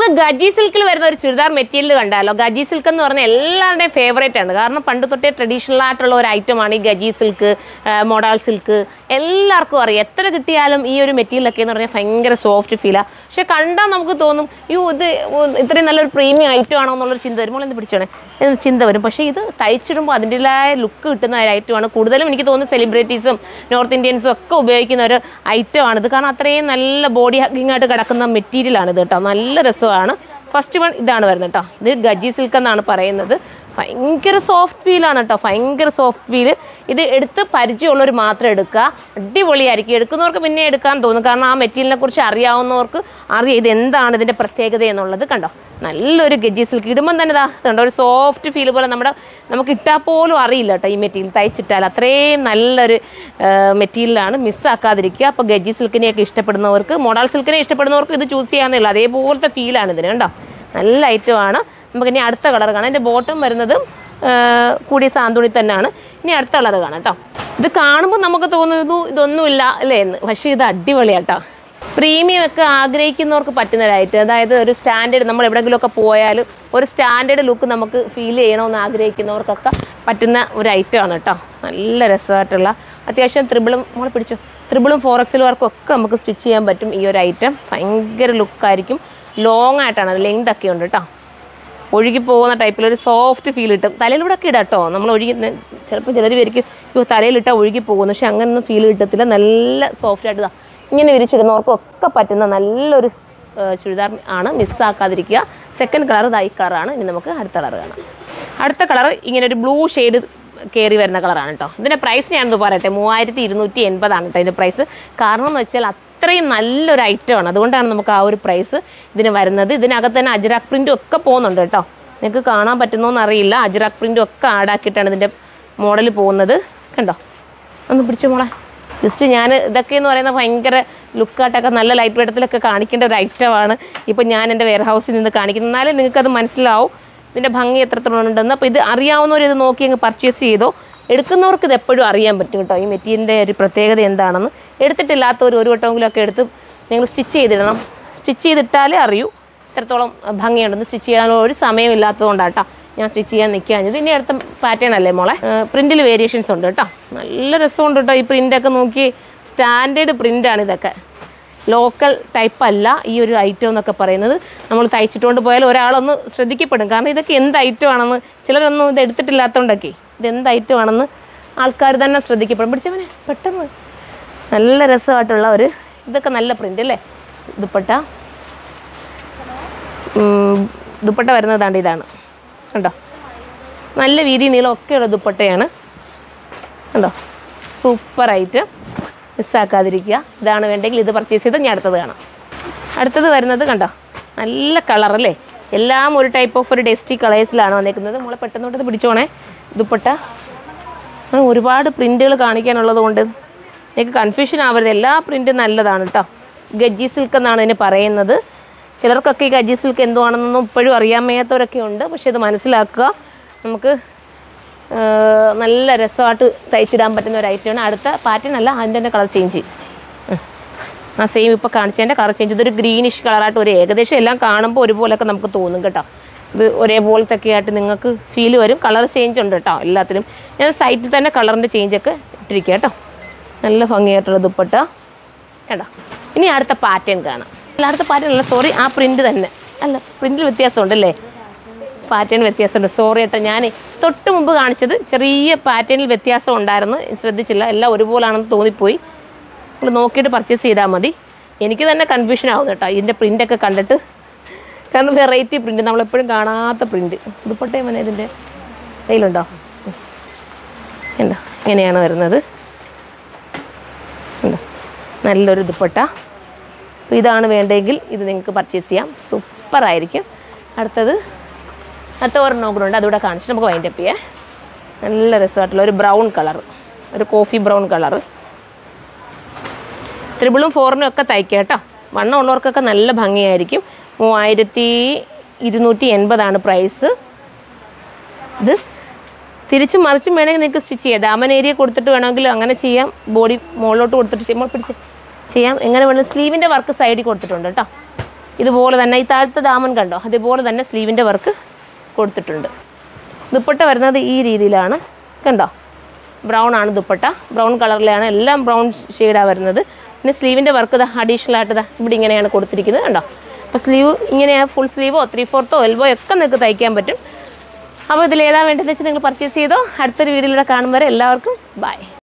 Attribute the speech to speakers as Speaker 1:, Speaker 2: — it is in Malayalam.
Speaker 1: ഗജി സിൽക്കിൽ വരുന്ന ഒരു ചുരിദാർ മെറ്റീരിയൽ കണ്ടാലോ. ഗജി സിൽക്ക് എന്ന് പറഞ്ഞാൽ എല്ലാവരുടെയും ഫേവറേറ്റ് ആണ്. കാരണം പണ്ട് തൊട്ടേ ട്രഡീഷണൽ ആയിട്ടുള്ള ഒരു ഐറ്റമാണ് ഈ ഗജി സിൽക്ക്, മോഡൽ സിൽക്ക്. എല്ലാവർക്കും അറിയാം. എത്ര കിട്ടിയാലും ഈ ഒരു മെറ്റീരിയലൊക്കെ എന്ന് പറഞ്ഞാൽ ഭയങ്കര സോഫ്റ്റ് ഫീലാണ്. പക്ഷെ കണ്ടാൽ നമുക്ക് തോന്നും അയ്യോ ഇത് ഇത്രയും നല്ലൊരു പ്രീമിയം ഐറ്റം ആണോ എന്നുള്ളൊരു ചിന്ത വരും. എന്ത് പിടിച്ചാണ് ചിന്ത വരും. പക്ഷേ ഇത് തയ്ച്ചിടുമ്പോൾ അതിൻ്റെതായ ലുക്ക് കിട്ടുന്ന ഒരു ഐറ്റമാണ്. കൂടുതലും എനിക്ക് തോന്നുന്നു സെലിബ്രിറ്റീസും നോർത്ത് ഇന്ത്യൻസും ഒക്കെ ഉപയോഗിക്കുന്ന ഒരു ഐറ്റമാണിത്. കാരണം അത്രയും നല്ല ബോഡി ഹഗ്ഗിങ് ആയിട്ട് കിടക്കുന്ന മെറ്റീരിയലാണിത് കേട്ടോ. നല്ല രസമാണ്. ഫസ്റ്റ് വൺ ഇതാണ് വരുന്നത് കേട്ടോ. ഇത് ഗജി സിൽക്ക് എന്നാണ് പറയുന്നത്. ഭയങ്കര സോഫ്റ്റ് ഫീലാണ് കേട്ടോ. ഭയങ്കര സോഫ്റ്റ് ഫീല്. ഇത് എടുത്ത് പരിചയമുള്ളവർ മാത്രം എടുക്കുക. അടിപൊളിയായിരിക്കും. എടുക്കുന്നവർക്ക് പിന്നെ എടുക്കാൻ തോന്നും. കാരണം ആ മെറ്റീരിയലിനെ കുറിച്ച് അറിയാവുന്നവർക്ക് അറിയാം ഇത് എന്താണ് ഇതിൻ്റെ പ്രത്യേകത എന്നുള്ളത്. കണ്ടോ നല്ലൊരു ഗജി സിൽക്ക്. ഇടുമ്പം തന്നെ കണ്ടോ ഒരു സോഫ്റ്റ് ഫീൽ പോലെ നമുക്ക് ഇട്ടാൽ പോലും അറിയില്ല കേട്ടോ. ഈ മെറ്റീരിയൽ തയ്ച്ചിട്ടാൽ അത്രയും നല്ലൊരു മെറ്റീരിയലാണ്. മിസ്സാക്കാതിരിക്കുക. അപ്പോൾ ഗജി സിൽക്കിനെയൊക്കെ ഇഷ്ടപ്പെടുന്നവർക്ക്, മോഡൽ സിൽക്കിനെ ഇഷ്ടപ്പെടുന്നവർക്ക് ഇത് ചൂസ് ചെയ്യാമെന്നില്ല. അതേപോലത്തെ ഫീലാണ് ഇതിന്. കണ്ടോ നല്ല ഐറ്റമാണ്. നമുക്ക് ഇനി അടുത്ത കളർ കാണാം. എൻ്റെ ബോട്ടം വരുന്നത് കൂടിയ സാന്തുണി തന്നെയാണ്. ഇനി അടുത്ത കളർ കാണാം കേട്ടോ. ഇത് കാണുമ്പോൾ നമുക്ക് തോന്നുന്നു ഇതൊന്നുമില്ല അല്ലേ എന്ന്. പക്ഷേ ഇത് അടിപൊളിയാട്ടോ. പ്രീമിയം ഒക്കെ ആഗ്രഹിക്കുന്നവർക്ക് പറ്റുന്ന ഒരു ഐറ്റം. അതായത് ഒരു സ്റ്റാൻഡേർഡ്, നമ്മൾ എവിടെയെങ്കിലുമൊക്കെ പോയാലും ഒരു സ്റ്റാൻഡേർഡ് ലുക്ക് നമുക്ക് ഫീൽ ചെയ്യണമെന്ന് ആഗ്രഹിക്കുന്നവർക്കൊക്കെ പറ്റുന്ന ഒരു ഐറ്റമാണ് കേട്ടോ. നല്ല രസമായിട്ടുള്ള അത്യാവശ്യം ത്രിബിളും 4XL വർക്കൊക്കെ നമുക്ക് സ്റ്റിച്ച് ചെയ്യാൻ പറ്റും ഈ ഒരു ഐറ്റം. ഭയങ്കര ലുക്കായിരിക്കും. ലോങ് ആയിട്ടാണ് അത്, ലെങ്ത് ഒക്കെ ഉണ്ട് കേട്ടോ. ഒഴുകി പോകുന്ന ടൈപ്പിലൊരു സോഫ്റ്റ് ഫീൽ കിട്ടും. തലയിലൂടെ ഒക്കെ ഇടാം കേട്ടോ. നമ്മൾ ചിലപ്പോൾ ചിലർ വരിക്കും തലയിലിട്ടാൽ ഒഴുകി പോകുന്നു. പക്ഷെ അങ്ങനൊന്നും ഫീൽ കിട്ടത്തില്ല. നല്ല സോഫ്റ്റായിട്ട് ഇങ്ങനെ വിരിച്ചിടുന്നവർക്കൊക്കെ പറ്റുന്ന നല്ലൊരു ചുരിദാർ ആണ്. മിസ്സാക്കാതിരിക്കുക. സെക്കൻഡ് കളർ ഈ കളറാണ്. ഇനി നമുക്ക് അടുത്ത കളർ കാണാം. അടുത്ത കളർ ഇങ്ങനെ ഒരു ബ്ലൂ ഷെയ്ഡ് കയറി വരുന്ന കളറാണ് കേട്ടോ. ഇതിൻ്റെ പ്രൈസ് ഞാനത് പറയട്ടെ, 3280 ആണ് കേട്ടോ ഇതിൻ്റെ പ്രൈസ്. കാരണം എന്ന് വെച്ചാൽ അത്രയും നല്ലൊരു ഐറ്റമാണ്. അതുകൊണ്ടാണ് നമുക്ക് ആ ഒരു പ്രൈസ് ഇതിന് വരുന്നത്. ഇതിനകത്ത് തന്നെ അജ്രാക്ക് പ്രിൻറ്റും ഒക്കെ പോകുന്നുണ്ട് കേട്ടോ. നിങ്ങൾക്ക് കാണാൻ പറ്റുന്നോന്ന് അറിയില്ല. അജ്രാക്ക് പ്രിൻറ്റും ഒക്കെ ആഡാക്കിയിട്ടാണ് ഇതിൻ്റെ മോഡൽ പോകുന്നത്. കണ്ടോ ഒന്ന് പിടിച്ചു മോളെ. ജസ്റ്റ് ഞാൻ ഇതൊക്കെ എന്ന് പറയുന്നത് ഭയങ്കര ലുക്കായിട്ടൊക്കെ നല്ല ലൈറ്റ് വെട്ടത്തിലൊക്കെ കാണിക്കേണ്ട ഒരു ഐറ്റമാണ്. ഇപ്പം ഞാൻ എൻ്റെ വെയർ ഹൗസിൽ നിന്ന് കാണിക്കുന്നത്. എന്നാലും നിങ്ങൾക്കത് മനസ്സിലാവും ഇതിൻ്റെ ഭംഗി എത്രത്തോളം ഉണ്ടെന്ന്. അപ്പോൾ ഇത് അറിയാവുന്നവർ ഇത് നോക്കി അങ്ങ് പർച്ചേസ് ചെയ്തോ. എടുക്കുന്നവർക്ക് ഇത് എപ്പോഴും അറിയാൻ പറ്റും കേട്ടോ ഈ മെറ്റീരിയലിൻ്റെ ഒരു പ്രത്യേകത എന്താണെന്ന്. എടുത്തിട്ടില്ലാത്തവർ ഒരു വട്ടമെങ്കിലും ഒക്കെ എടുത്ത് നിങ്ങൾ സ്റ്റിച്ച് ചെയ്തിടണം. സ്റ്റിച്ച് ചെയ്തിട്ടാലേ അറിയൂ എത്രത്തോളം ഭംഗിയുണ്ടെന്ന്. സ്റ്റിച്ച് ചെയ്യാനുള്ള ഒരു സമയമില്ലാത്തതുകൊണ്ടാണ് കേട്ടോ ഞാൻ സ്റ്റിച്ച് ചെയ്യാൻ നിൽക്കുകയാണിത്. ഇനി അടുത്ത പാറ്റേൺ അല്ലേ മോളെ. പ്രിൻറ്റിൽ വേരിയേഷൻസ് ഉണ്ട് കേട്ടോ. നല്ല രസമുണ്ട് കേട്ടോ. ഈ പ്രിൻ്റൊക്കെ നോക്കി സ്റ്റാൻഡേർഡ് പ്രിൻ്റാണ് ഇതൊക്കെ. ലോക്കൽ ടൈപ്പ് അല്ല ഈ ഒരു ഐറ്റം എന്നൊക്കെ പറയുന്നത്. നമ്മൾ തയ്ച്ചിട്ടുകൊണ്ട് പോയാൽ ഒരാളൊന്ന് ശ്രദ്ധിക്കപ്പെടും. കാരണം ഇതൊക്കെ എന്ത് ഐറ്റം ആണെന്ന് ചിലരൊന്നും ഇത് എടുത്തിട്ടില്ലാത്തതുകൊണ്ടൊക്കെ ഇതെന്ത് ഐറ്റം ആണെന്ന് ആൾക്കാർ തന്നെ ശ്രദ്ധിക്കപ്പെടും. പിടിച്ചവനെ പെട്ടെന്ന്. നല്ല രസമായിട്ടുള്ള ഒരു ഇതൊക്കെ നല്ല പ്രിൻ്റ് അല്ലേ. ദുപ്പട്ട വരുന്നതാണ്ട് ഇതാണ് കണ്ടോ. നല്ല വീതി നീളമൊക്കെയുള്ള ദുപ്പട്ടയാണ് കണ്ടോ. Super item. മിസ്സാക്കാതിരിക്കുക. ഇതാണ് വേണ്ടെങ്കിൽ ഇത് പർച്ചേസ് ചെയ്ത് ഞാൻ അടുത്തത് കാണാം. അടുത്തത് വരുന്നത് കണ്ടോ നല്ല കളറല്ലേ. എല്ലാം ഒരു ടൈപ്പ് ഓഫ് ഒരു ഡസ്റ്റി കളേഴ്സിലാണ് വന്നേക്കുന്നത്. നമ്മളെ പെട്ടെന്നോട്ടത് പിടിച്ചോണേ. ദുപ്പട്ട ഒരുപാട് പ്രിൻറ്റുകൾ കാണിക്കാനുള്ളത് കൊണ്ട് എനിക്ക് കൺഫ്യൂഷൻ ആവരുത്. എല്ലാ പ്രിൻറ്റും നല്ലതാണ് കേട്ടോ. ഗജി സിൽക്ക് എന്നാണ് ഇതിന് പറയുന്നത്. ചിലർക്കൊക്കെ ഈ ഗജി സിൽക്ക് എന്തുവാണെന്നൊന്നും ഇപ്പോഴും അറിയാൻ വയ്യാത്തവരൊക്കെ ഉണ്ട്. പക്ഷേ ഇത് മനസ്സിലാക്കുക. നമുക്ക് നല്ല രസമായിട്ട് തയ്ച്ചിടാൻ പറ്റുന്ന ഒരു ഐറ്റമാണ്. അടുത്ത പാറ്റേൺ അല്ല, അതിൻ്റെ കളർ ചേഞ്ച്. ആ സെയിം ഇപ്പോൾ കാണിച്ചതിൻ്റെ കളർ ചേഞ്ച്. ഇതൊരു ഗ്രീനിഷ് കളറായിട്ട് ഒരു ഏകദേശം എല്ലാം കാണുമ്പോൾ ഒരുപോലെയൊക്കെ നമുക്ക് തോന്നും കേട്ടോ. ഇത് ഒരേപോലത്തൊക്കെ ആയിട്ട് നിങ്ങൾക്ക് ഫീൽ വരും. കളർ ചേഞ്ച് ഉണ്ട് കേട്ടോ എല്ലാത്തിനും. ഞാൻ സൈറ്റിൽ തന്നെ കളറിൻ്റെ ചേഞ്ചൊക്കെ ഇട്ടിരിക്കുക കേട്ടോ. നല്ല ഭംഗിയായിട്ടുള്ള ദുപ്പട്ട കേട്ടോ. ഇനി അടുത്ത പാറ്റേൺ കാണാം. അടുത്ത പാറ്റേൺ അല്ല, സോറി, ആ പ്രിൻറ്റ് തന്നെ അല്ല. പ്രിൻറ്റിൽ വ്യത്യാസമുണ്ടല്ലേ, പാറ്റേൺ വ്യത്യാസമുണ്ട്. സോറി കേട്ടോ. ഞാൻ തൊട്ട് മുമ്പ് കാണിച്ചത് ചെറിയ പാറ്റേണിൽ വ്യത്യാസം ഉണ്ടായിരുന്നു, ശ്രദ്ധിച്ചില്ല. എല്ലാം ഒരുപോലാണെന്ന് തോന്നിപ്പോയി. നമ്മൾ നോക്കിയിട്ട് പർച്ചേസ് ചെയ്താൽ മതി. എനിക്ക് തന്നെ കൺഫ്യൂഷൻ ആവും കേട്ടോ ഇതിൻ്റെ പ്രിൻ്റൊക്കെ കണ്ടിട്ട്. കാരണം വെറൈറ്റി പ്രിൻറ്റ്, നമ്മളെപ്പോഴും കാണാത്ത പ്രിൻറ്റ്. ദുപ്പട്ടയും തന്നെ ഇതിൻ്റെ കയ്യിലുണ്ടോ ഉണ്ടോ. ഇങ്ങനെയാണ് വരുന്നത് ഉണ്ടോ. നല്ലൊരു ദുപ്പട്ട. അപ്പോൾ ഇതാണ് വേണ്ടെങ്കിൽ ഇത് നിങ്ങൾക്ക് പർച്ചേസ് ചെയ്യാം. സൂപ്പറായിരിക്കും. അടുത്ത ഒരെണ്ണം കൂടെ ഉണ്ട്, അതുകൂടെ കാണിച്ചിട്ട് നമുക്ക് വൈൻഡപ്പ് ചെയ്യാം. നല്ല രസമായിട്ടുള്ള ഒരു ബ്രൗൺ കളർ, ഒരു കോഫി ബ്രൗൺ കളർ. 3 4 ഒക്കെ തയ്ക്കുക കേട്ടോ. വണ്ണം ഉള്ളവർക്കൊക്കെ നല്ല ഭംഗിയായിരിക്കും. 3280 പ്രൈസ്. ഇത് തിരിച്ചും മറിച്ചും വേണമെങ്കിൽ നിങ്ങൾക്ക് സ്റ്റിച്ച് ചെയ്യാം. ദാമൻ ഏരിയ കൊടുത്തിട്ട് വേണമെങ്കിൽ അങ്ങനെ ചെയ്യാം. ബോഡി മുകളിലോട്ട് കൊടുത്തിട്ട് ചെയ്യാം. എങ്ങനെ വേണമെങ്കിൽ സ്ലീവിൻ്റെ വർക്ക് സൈഡിൽ കൊടുത്തിട്ടുണ്ട് കേട്ടോ. ഇതുപോലെ തന്നെ ഈ താഴത്തെ ദാമൻ കണ്ടോ, അതുപോലെ തന്നെ സ്ലീവിൻ്റെ വർക്ക് കൊടുത്തിട്ടുണ്ട്. ദുപ്പട്ട വരുന്നത് ഈ രീതിയിലാണ്, കണ്ടോ ബ്രൗൺ ആണ് ദുപ്പട്ട, ബ്രൗൺ കളറിലാണ്, എല്ലാം ബ്രൗൺ ഷെയ്ഡാണ് വരുന്നത്. പിന്നെ സ്ലീവിൻ്റെ വർക്ക് അഡീഷണൽ ആയിട്ട് ഇവിടെ ഇങ്ങനെയാണ് കൊടുത്തിരിക്കുന്നത് കണ്ടോ. അപ്പോൾ സ്ലീവ് ഇങ്ങനെയാണ്, ഫുൾ സ്ലീവോ 3/4 എൽബോ ഒക്കെ നിങ്ങൾക്ക് തയ്ക്കാൻ പറ്റും. അപ്പോൾ ഇതിലേതാ വേണ്ടതെന്ന് വെച്ചാൽ നിങ്ങൾ പർച്ചേസ് ചെയ്തോ. അടുത്തൊരു വീഡിയോയിലൂടെ കാണും വരെ എല്ലാവർക്കും ബൈ.